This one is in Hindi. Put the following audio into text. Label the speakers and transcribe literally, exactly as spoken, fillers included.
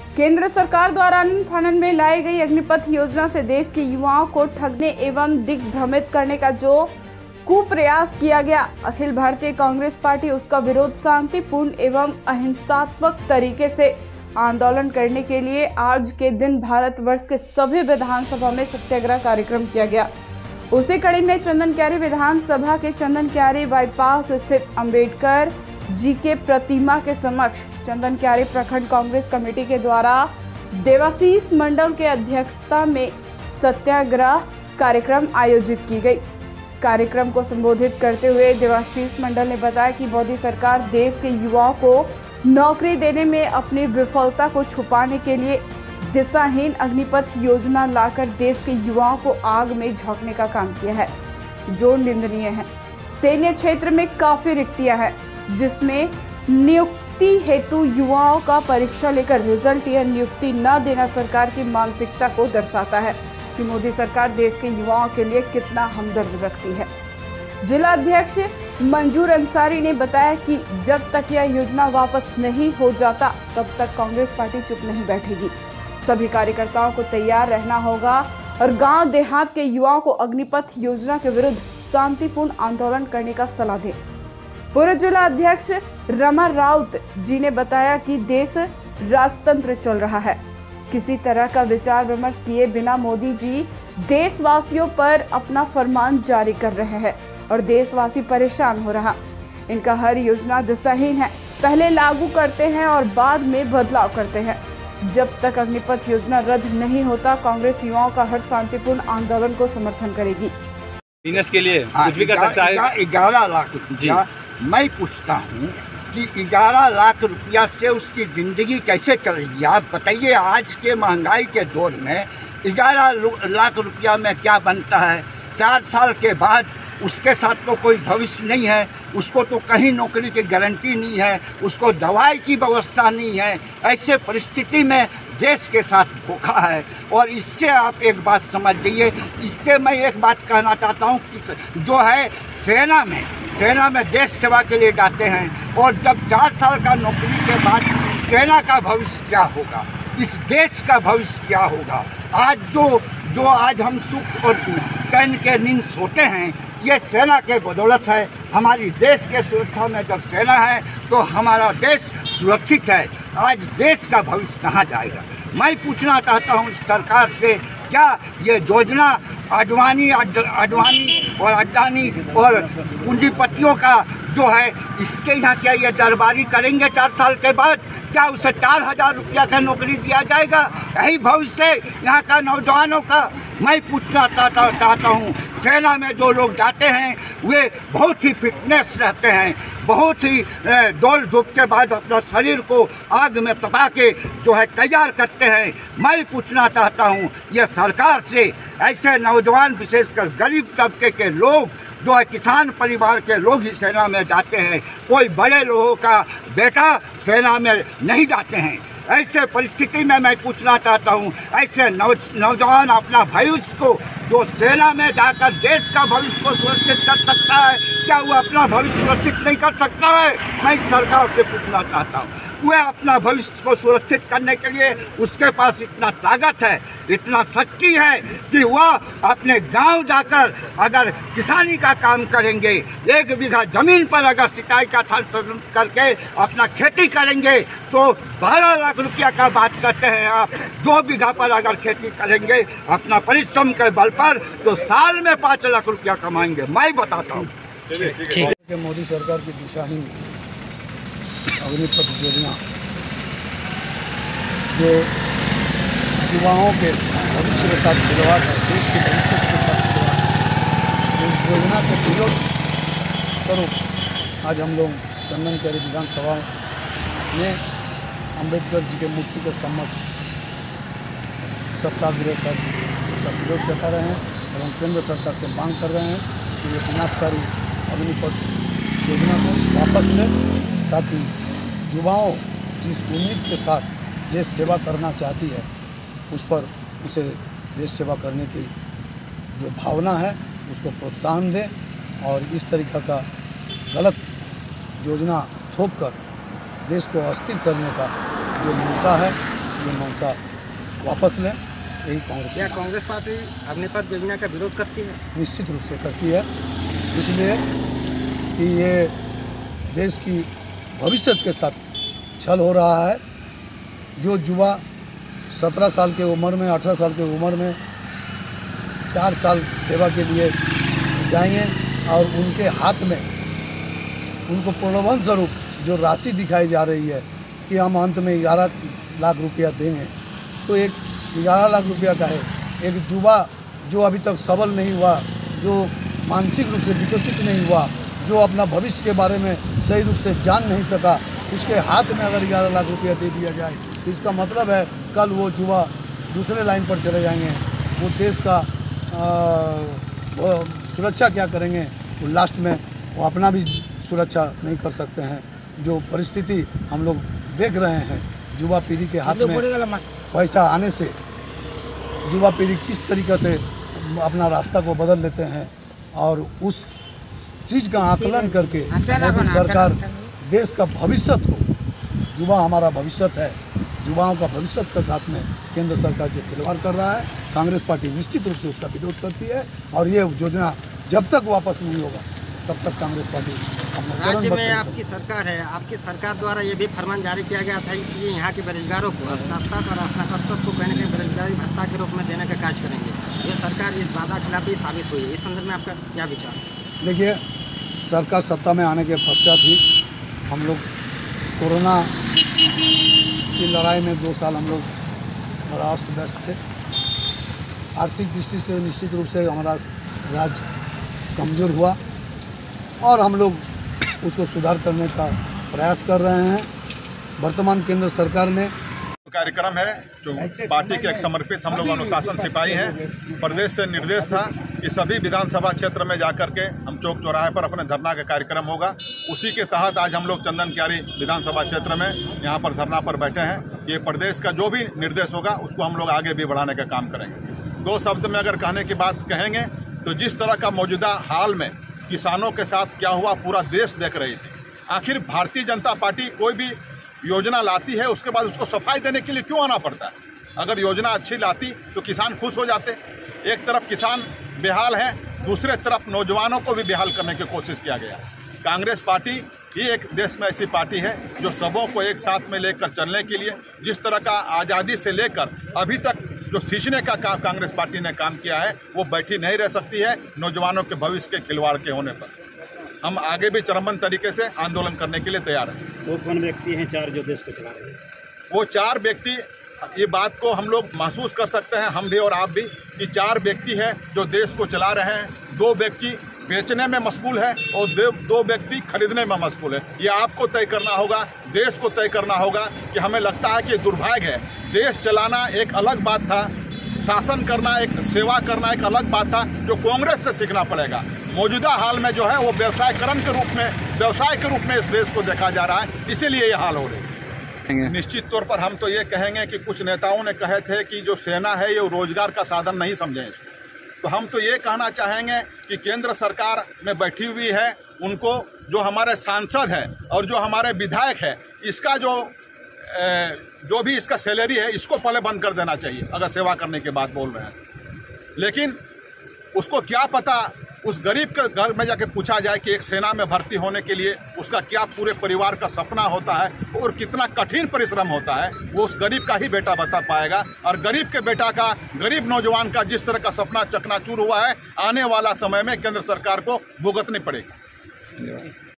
Speaker 1: केंद्र सरकार द्वारा फानन में लाई गई अग्निपथ योजना से देश के युवाओं को ठगने एवं दिग्भ्रमित करने का जो कुप्रयास किया गया, अखिल भारतीय कांग्रेस पार्टी उसका विरोध शांतिपूर्ण एवं अहिंसात्मक तरीके से आंदोलन करने के लिए आज के दिन भारतवर्ष के सभी विधानसभा में सत्याग्रह कार्यक्रम किया गया। उसी कड़ी में चंदन क्यारी विधानसभा के चंदन क्यारी बाईपास स्थित अंबेडकर जी के प्रतिमा के समक्ष चंदन क्यारी प्रखंड कांग्रेस कमेटी के द्वारा देवाशीष मंडल के अध्यक्षता में सत्याग्रह कार्यक्रम आयोजित की गई। कार्यक्रम को संबोधित करते हुए देवाशीष मंडल ने बताया कि मोदी सरकार देश के युवाओं को नौकरी देने में अपनी विफलता को छुपाने के लिए दिशाहीन अग्निपथ योजना लाकर देश के युवाओं को आग में झोंकने का काम किया है, जो निंदनीय है। सैन्य क्षेत्र में काफी रिक्तियां हैं, जिसमें नियुक्ति हेतु युवाओं का परीक्षा लेकर रिजल्ट या नियुक्ति न देना सरकार की मानसिकता को दर्शाता है कि मोदी सरकार देश के युवाओं के लिए कितना हमदर्द रखती है। जिला अध्यक्ष मंजूर अंसारी ने बताया कि जब तक यह योजना वापस नहीं हो जाता तब तक कांग्रेस पार्टी चुप नहीं बैठेगी। सभी कार्यकर्ताओं को तैयार रहना होगा और गांव देहात के युवाओं को अग्निपथ योजना के विरुद्ध शांतिपूर्ण आंदोलन करने का सलाह दें। पूर्व जिला अध्यक्ष रमा राउत जी ने बताया कि देश राजतंत्र चल रहा है, किसी तरह का विचार विमर्श किए बिना मोदी जी देशवासियों पर अपना फरमान जारी कर रहे हैं और देशवासी परेशान हो रहा। इनका हर योजना दिशाहीन है, पहले लागू करते हैं और बाद में बदलाव करते हैं। जब तक अग्निपथ योजना रद्द नहीं होता, कांग्रेस युवाओं का हर शांतिपूर्ण आंदोलन को समर्थन करेगी।
Speaker 2: बिजनेस के लिए कुछ भी कर सकता है।
Speaker 3: ग्यारह लाख रुपया मैं पूछता हूँ कि ग्यारह लाख रुपया से उसकी ज़िंदगी कैसे चलेगी? आप बताइए, आज के महंगाई के दौर में ग्यारह लाख रुपया में क्या बनता है? चार साल के बाद उसके साथ तो कोई भविष्य नहीं है, उसको तो कहीं नौकरी की गारंटी नहीं है, उसको दवाई की व्यवस्था नहीं है। ऐसे परिस्थिति में देश के साथ धोखा है। और इससे आप एक बात समझ लीजिए, इससे मैं एक बात कहना चाहता हूँ कि जो है सेना में सेना में देश सेवा के लिए जाते हैं और जब चार साल का नौकरी के बाद सेना का भविष्य क्या होगा, इस देश का भविष्य क्या होगा? आज जो जो आज हम सुख और चैन के नींद सोते हैं, ये सेना के बदौलत है। हमारी देश के सुरक्षा में जब सेना है तो हमारा देश सुरक्षित है। आज देश का भविष्य कहाँ जाएगा? मैं पूछना चाहता हूँ सरकार से, क्या ये योजना अडवाणी अडवाणी और अडानी और पूंजीपतियों का जो है, इसके यहाँ क्या ये दरबारी करेंगे? चार साल के बाद क्या उसे चार हजार रुपया का नौकरी दिया जाएगा? यही भविष्य है यहाँ का नौजवानों का। मैं पूछना चाहता चाहता हूँ सेना में जो लोग जाते हैं वे बहुत ही फिटनेस रहते हैं, बहुत ही दौड़ धूप के बाद अपना शरीर को आग में तपा के जो है तैयार करते हैं। मैं पूछना चाहता हूँ ये सरकार से, ऐसे नौजवान विशेषकर गरीब तबके के लोग जो है, किसान परिवार के लोग ही सेना में जाते हैं, कोई बड़े लोगों का बेटा सेना में नहीं जाते हैं। ऐसे परिस्थिति में मैं पूछना चाहता हूँ, ऐसे नौ नौजवान अपना भविष्य को जो सेना में जाकर देश का भविष्य को सुरक्षित कर सकता है, क्या वो अपना भविष्य सुरक्षित नहीं कर सकता है? मैं सरकार से पूछना चाहता हूँ, वह अपना भविष्य को सुरक्षित करने के लिए उसके पास इतना ताकत है, इतना शक्ति है कि वह अपने गांव जाकर अगर किसानी का काम करेंगे, एक बीघा जमीन पर अगर सिंचाई का संशोधन करके अपना खेती करेंगे तो बारह लाख रुपया का बात करते हैं आप। दो बीघा पर अगर खेती करेंगे अपना परिश्रम के बल पर तो साल में पाँच लाख रुपया कमाएंगे। मैं बताता हूँ
Speaker 4: मोदी सरकार की दिशाहीन अग्निपथ योजना जो युवाओं के भविष्य के साथ खिलवाड़ है, देश के भविष्य के साथ खिलवाड़ है, उस योजना के विरोध स्वरूप आज हम लोग चंदन क्यारी विधानसभा में अंबेडकर जी के मूर्ति के समक्ष सत्याग्रह कर उसका विरोध जता रहे हैं एवं केंद्र सरकार से मांग कर रहे हैं कि ये विनाशकारी अग्निपथ योजना को वापस लें, ताकि युवाओं जिस उम्मीद के साथ देश सेवा करना चाहती है उस पर उसे देश सेवा करने की जो भावना है उसको प्रोत्साहन दें और इस तरीक़ा का गलत योजना थोप कर देश को अस्थिर करने का जो मंशा है जनमनसा वापस लें, यही कांग्रेस।
Speaker 5: क्या कांग्रेस पार्टी अग्निपथ योजना का विरोध करती है?
Speaker 4: निश्चित रूप से करती है, इसलिए कि ये देश की भविष्य के साथ छल हो रहा है। जो युवा सत्रह साल के उम्र में, अठारह साल की उम्र में चार साल सेवा के लिए जाएंगे और उनके हाथ में उनको प्रलोभन स्वरूप जो राशि दिखाई जा रही है कि हम अंत में ग्यारह लाख रुपया देंगे, तो एक ग्यारह लाख रुपया का है, एक युवा जो अभी तक सबल नहीं हुआ, जो मानसिक रूप से विकसित नहीं हुआ, जो अपना भविष्य के बारे में सही रूप से जान नहीं सका, उसके हाथ में अगर ग्यारह लाख रुपया दे दिया जाए तो इसका मतलब है कल वो युवा दूसरे लाइन पर चले जाएंगे। वो देश का आ, वो सुरक्षा क्या करेंगे, वो लास्ट में वो अपना भी सुरक्षा नहीं कर सकते हैं। जो परिस्थिति हम लोग देख रहे हैं, युवा पीढ़ी के हाथ में पैसा आने से युवा पीढ़ी किस तरीके से अपना रास्ता को बदल लेते हैं, और उस चीज़ का आकलन करके मोदी सरकार देश का भविष्य को, युवा हमारा भविष्य है, युवाओं का भविष्य के साथ में केंद्र सरकार जो खिलवाड़ कर रहा है, कांग्रेस पार्टी निश्चित रूप से उसका विरोध करती है। और ये योजना जब तक वापस नहीं होगा तब तक कांग्रेस पार्टी अपना
Speaker 5: राज्य में आपकी सरकार है, आपकी सरकार द्वारा ये भी फरमान जारी किया गया था कि ये यहाँ के बेरोजगारों को स्नातक और स्नातकोत्तर को कहीं ना कहीं बेरोजगारी भत्ता के रूप में देने का कार्य करेंगे। ये सरकार इस वादा खिलाफ ही साबित हुई है। इस संदर्भ में आपका क्या विचार?
Speaker 4: देखिए, सरकार सत्ता में आने के पश्चात ही हम लोग कोरोना की लड़ाई में दो साल हम लोग बड़ा अस्त व्यस्त थे। आर्थिक दृष्टि से निश्चित रूप से हमारा राज्य कमज़ोर हुआ और हम लोग उसको सुधार करने का प्रयास कर रहे हैं। वर्तमान केंद्र सरकार ने
Speaker 6: कार्यक्रम है जो पार्टी के एक समर्पित हम लोग अनुशासन सिपाही हैं। प्रदेश से निर्देश था कि सभी विधानसभा क्षेत्र में जाकर के हम चौक चौराहे पर अपने धरना का कार्यक्रम होगा। उसी के तहत आज हम लोग चंदन क्यारी विधानसभा क्षेत्र में यहाँ पर धरना पर बैठे हैं। ये प्रदेश का जो भी निर्देश होगा उसको हम लोग आगे भी बढ़ाने का काम करेंगे। दो शब्द में अगर कहने की बात कहेंगे तो जिस तरह का मौजूदा हाल में किसानों के साथ क्या हुआ पूरा देश देख रही थी। आखिर भारतीय जनता पार्टी कोई भी योजना लाती है उसके बाद उसको सफाई देने के लिए क्यों आना पड़ता है? अगर योजना अच्छी लाती तो किसान खुश हो जाते। एक तरफ किसान बेहाल है, दूसरे तरफ नौजवानों को भी बेहाल करने की कोशिश किया गया। कांग्रेस पार्टी ही एक देश में ऐसी पार्टी है जो सबों को एक साथ में लेकर चलने के लिए जिस तरह का आज़ादी से लेकर अभी तक जो सींचने का काम कांग्रेस पार्टी ने काम किया है वो बैठी नहीं रह सकती है नौजवानों के भविष्य के खिलवाड़ के होने पर। हम आगे भी चरमबंद तरीके से आंदोलन करने के लिए तैयार हैं।
Speaker 2: वो कौन व्यक्ति हैं चार जो देश को चला रहे हैं?
Speaker 6: वो चार व्यक्ति, ये बात को हम लोग महसूस कर सकते हैं, हम भी और आप भी, कि चार व्यक्ति है जो देश को चला रहे हैं। दो व्यक्ति बेचने में मशगूल है और दो व्यक्ति खरीदने में मशगूल है। ये आपको तय करना होगा, देश को तय करना होगा कि हमें लगता है कि दुर्भाग्य है। देश चलाना एक अलग बात था, शासन करना एक सेवा करना एक अलग बात था, जो कांग्रेस से सीखना पड़ेगा। मौजूदा हाल में जो है वो व्यवसायकरण के रूप में व्यवसाय के रूप में इस देश को देखा जा रहा है, इसीलिए ये हाल हो रही है। निश्चित तौर पर हम तो ये कहेंगे कि कुछ नेताओं ने कहे थे कि जो सेना है ये रोजगार का साधन नहीं समझें इसको, तो हम तो ये कहना चाहेंगे कि केंद्र सरकार में बैठी हुई है उनको, जो हमारे सांसद है और जो हमारे विधायक है, इसका जो जो भी इसका सैलरी है इसको पहले बंद कर देना चाहिए अगर सेवा करने की बात बोल रहे हैं। लेकिन उसको क्या पता, उस गरीब के घर में जाके पूछा जाए कि एक सेना में भर्ती होने के लिए उसका क्या पूरे परिवार का सपना होता है और कितना कठिन परिश्रम होता है, वो उस गरीब का ही बेटा बता पाएगा। और गरीब के बेटा का, गरीब नौजवान का जिस तरह का सपना चकनाचूर हुआ है, आने वाला समय में केंद्र सरकार को भुगतनी पड़ेगी।